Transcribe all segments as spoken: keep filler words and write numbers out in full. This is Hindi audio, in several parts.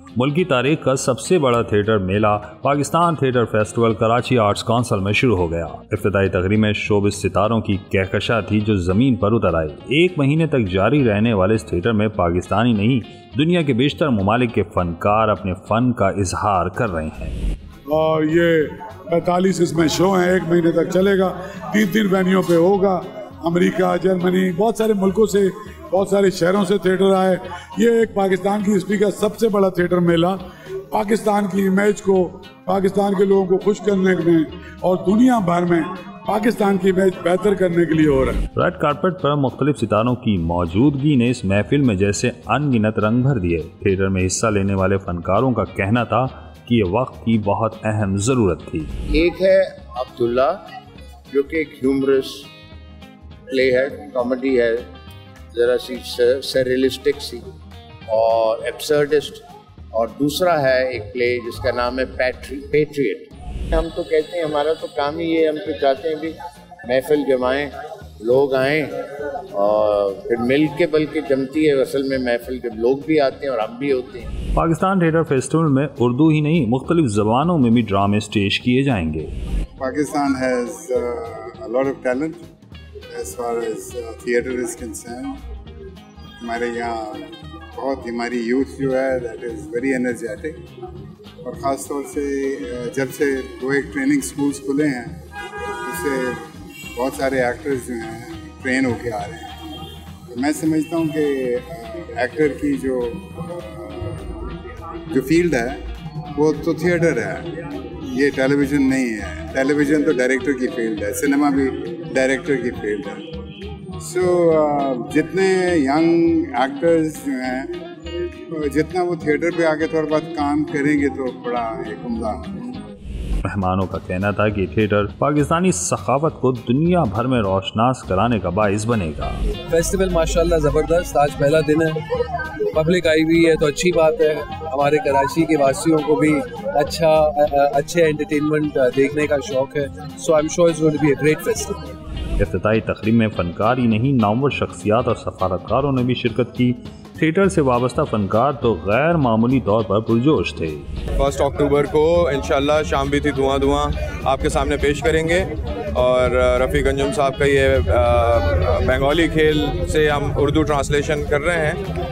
मुल्क की तारीख का सबसे बड़ा थिएटर मेला Pakistan theatre festival Karachi arts council में शुरू हो गया। इफ्तिताई तकरीब में शोबिस सितारों की कहकशा थी जो जमीन पर उतर आई। एक महीने तक जारी रहने वाले इस थिएटर में पाकिस्तानी नहीं, दुनिया के बेशतर ममालिक के फनकार अपने फन का इजहार कर रहे हैं। और ये पैंतालीस इसमें शो हैं, एक महीने तक चलेगा, तीन तीन वेन्यूओं पे होगा। अमेरिका, जर्मनी, बहुत सारे मुल्कों से, बहुत सारे शहरों से थिएटर आए। ये एक पाकिस्तान की हिस्ट्री का सबसे बड़ा थिएटर मेला पाकिस्तान की इमेज को, पाकिस्तान के लोगों को खुश करने में और दुनिया भर में पाकिस्तान की इमेज बेहतर करने के लिए हो रहा है। रेड कार्पेट पर मुख्तलिफ सितारों की मौजूदगी ने इस महफिल में जैसे अनगिनत रंग भर दिए। थिएटर में हिस्सा लेने वाले फनकारों का कहना था कि ये वक्त की बहुत अहम जरूरत थी। एक है अब्दुल्ला जो कि एक ह्यूमरस प्ले है, कॉमेडी है, जरा सी सरेलिस्टिक सी और एब्सर्डिस्ट, और दूसरा है एक प्ले जिसका नाम है पैट्री पेट्रियट। हम तो कहते हैं हमारा तो काम ही ये, हम तो चाहते हैं भी महफिल जमाएं, लोग आएं और फिर मिल के बल्कि जमती है असल में महफिल जब लोग भी आते हैं और हम भी होते हैं। पाकिस्तान थिएटर फेस्टिवल में उर्दू ही नहीं मुख्तलिफ ज़बानों में भी ड्रामे स्टेज किए जाएंगे। Pakistan has a lot of talent as far as theatre is concern. हमारे यहाँ बहुत, हमारी यूथ जो है दैट इज़ वेरी एनर्जेटिक, और ख़ास तौर से जब से दो एक ट्रेनिंग स्कूल्स खुले हैं उससे बहुत सारे एक्टर्स जो हैं ट्रेन होके आ रहे हैं। तो मैं समझता हूँ कि एक्टर की जो जो फील्ड है वो तो थिएटर है, ये टेलीविज़न नहीं है। टेलीविज़न तो डायरेक्टर की फील्ड है, सिनेमा भी डायरेक्टर की फील्ड है। सो so, जितने यंग एक्टर्स जो हैं जितना वो थिएटर पे आके थोड़ा बहुत काम करेंगे तो बड़ा एक उम्दा। मेहमानों का कहना था कि थिएटर पाकिस्तानी सखावत को दुनिया भर में रोशनास कराने का बाइस बनेगा। फेस्टिवल माशाल्लाह ज़बरदस्त, आज पहला दिन है, पब्लिक आई हुई है तो अच्छी बात है। हमारे कराची के वासियों को भी अच्छा अच्छे एंटरटेनमेंट देखने का शौक है। So I am sure it's going to be a great festival. इफ्तिताई तकरीब में फनकार ही नहीं, नामवर शख्सियात और सफारतकारों ने भी शिरकत की। थिएटर से वाबस्ता फनकार तो गैर मामूली तौर पर पुरजोश थे। फर्स्ट अक्टूबर को इंशाल्लाह शाम भी थी धुआं धुआं आपके सामने पेश करेंगे, और रफ़ी गंजुम साहब का ये बंगाली खेल से हम उर्दू ट्रांसलेशन कर रहे हैं,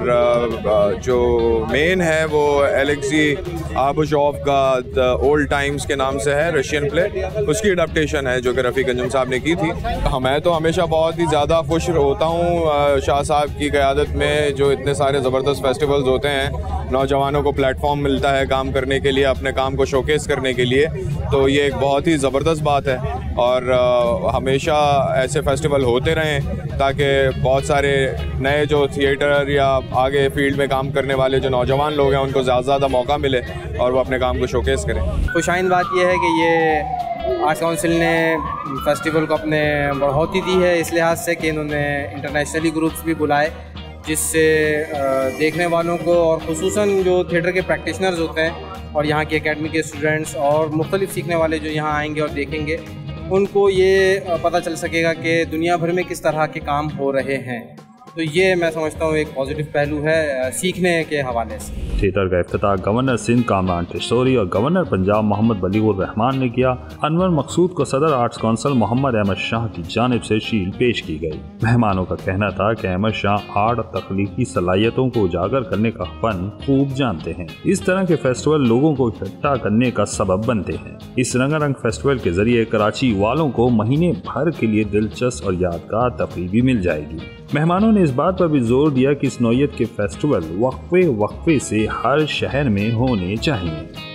और जो मेन है वो एलेक्सी आबुशॉफ का द ओल्ड टाइम्स के नाम से है, रशियन प्ले, उसकी अडेप्टेशन है जो कि रफ़ी गंजुम साहब ने की थी। मैं तो हमेशा बहुत ही ज़्यादा खुश होता हूँ शाह साहब की क़यादत में, जो इतने सारे ज़बरदस्त फेस्टिवल्स होते हैं, नौजवानों को प्लेटफॉर्म मिलता है काम करने के लिए, अपने काम को शोकेस करने के लिए, तो ये एक बहुत ही ज़बरदस्त बात है। और आ, हमेशा ऐसे फेस्टिवल होते रहें ताकि बहुत सारे नए जो थिएटर या आगे फील्ड में काम करने वाले जो नौजवान लोग हैं उनको ज़्यादा ज़्यादा मौका मिले और वो अपने काम को शोकेस करें। खुशाइन बात यह है कि ये आर्ट्स काउंसिल ने फेस्टिवल को अपने बढ़ोतरी दी है इस लिहाज से कि इन्होंने इंटरनेशनली ग्रुप्स भी बुलाए, जिससे देखने वालों को और ख़ुसूसन जो थिएटर के प्रैक्टिशनर्स होते हैं और यहाँ की एकेडमी के स्टूडेंट्स और मुख्तलिफ सीखने वाले जो यहाँ आएंगे और देखेंगे, उनको ये पता चल सकेगा कि दुनिया भर में किस तरह के काम हो रहे हैं। तो ये मैं समझता हूँ एक पॉजिटिव पहलू है सीखने के हवाले से। थिएटर का इफ्तिताह गवर्नर सिंध कामरान टिशोरी और गवर्नर पंजाब मोहम्मद बलीगुर रहमान ने किया। अनवर मकसूद को सदर आर्ट्स काउंसिल मोहम्मद अहमद शाह की जानिब से शील्ड पेश की गई। मेहमानों का कहना था कि अहमद शाह आर्ट और तख्लीकी सलाहियतों को उजागर करने का फन खूब जानते हैं। इस तरह के फेस्टिवल लोगों को इकट्ठा करने का सबब बनते हैं। इस रंगारंग फेस्टिवल के जरिए कराची वालों को महीने भर के लिए दिलचस्प और यादगार तफरीह भी मिल जाएगी। मेहमानों ने इस बात पर भी जोर दिया कि इस नौयत के फेस्टिवल वक्फे वक्फे से हर शहर में होने चाहिए।